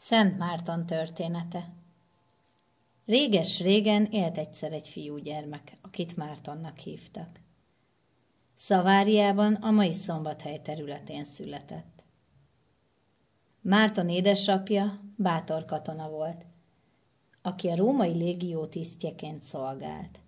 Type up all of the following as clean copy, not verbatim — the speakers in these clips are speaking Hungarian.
Szent Márton története. Réges-régen élt egyszer egy fiúgyermek, akit Mártonnak hívtak. Szaváriában, a mai Szombathely területén született. Márton édesapja bátor katona volt, aki a római légió tisztjeként szolgált.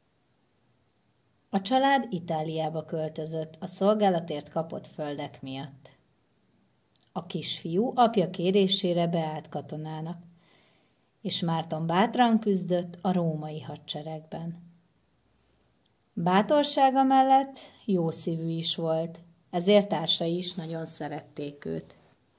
A család Itáliába költözött a szolgálatért kapott földek miatt. A kisfiú apja kérésére beállt katonának, és Márton bátran küzdött a római hadseregben. Bátorsága mellett jószívű is volt, ezért társai is nagyon szerették őt.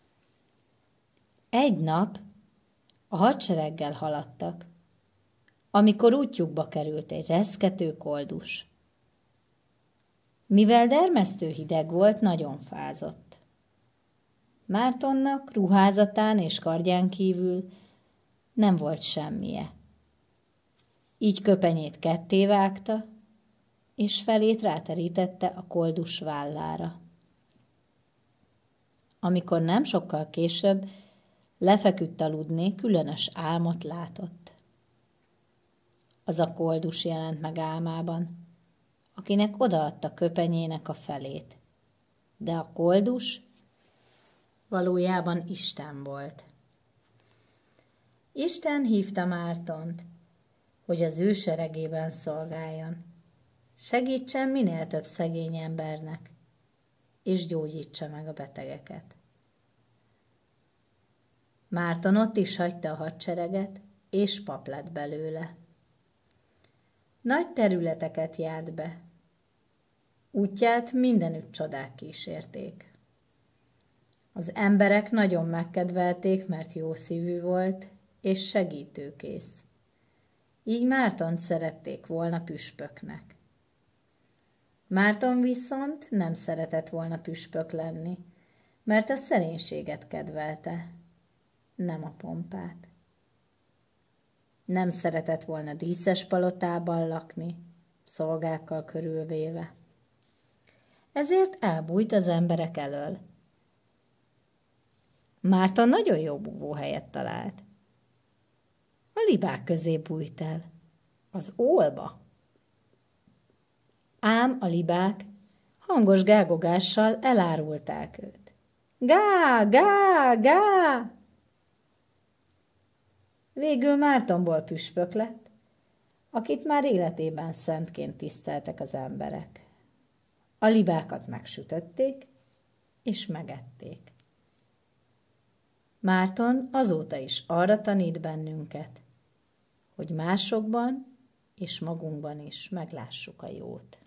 Egy nap a hadsereggel haladtak, amikor útjukba került egy reszkető koldus. Mivel dermesztő hideg volt, nagyon fázott. Mártonnak ruházatán és kardján kívül nem volt semmije. Így köpenyét kettévágta, és felét ráterítette a koldus vállára. Amikor nem sokkal később lefeküdt aludni, különös álmot látott. Az a koldus jelent meg álmában, akinek odaadta köpenyének a felét. De a koldus valójában Isten volt. Isten hívta Mártont, hogy az ő seregében szolgáljon. Segítsen minél több szegény embernek, és gyógyítsa meg a betegeket. Márton ott is hagyta a hadsereget, és pap lett belőle. Nagy területeket járt be. Útját mindenütt csodák kísérték. Az emberek nagyon megkedvelték, mert jószívű volt, és segítőkész. Így Mártont szerették volna püspöknek. Márton viszont nem szeretett volna püspök lenni, mert a szerénységet kedvelte, nem a pompát. Nem szeretett volna díszes palotában lakni, szolgákkal körülvéve. Ezért elbújt az emberek elől. Márton nagyon jó búvóhelyet talált. A libák közé bújt el, az ólba. Ám a libák hangos gágogással elárulták őt. Gá, gá, gá! Végül Mártonból püspök lett, akit már életében szentként tiszteltek az emberek. A libákat megsütötték, és megették. Márton azóta is arra tanít bennünket, hogy másokban és magunkban is meglássuk a jót.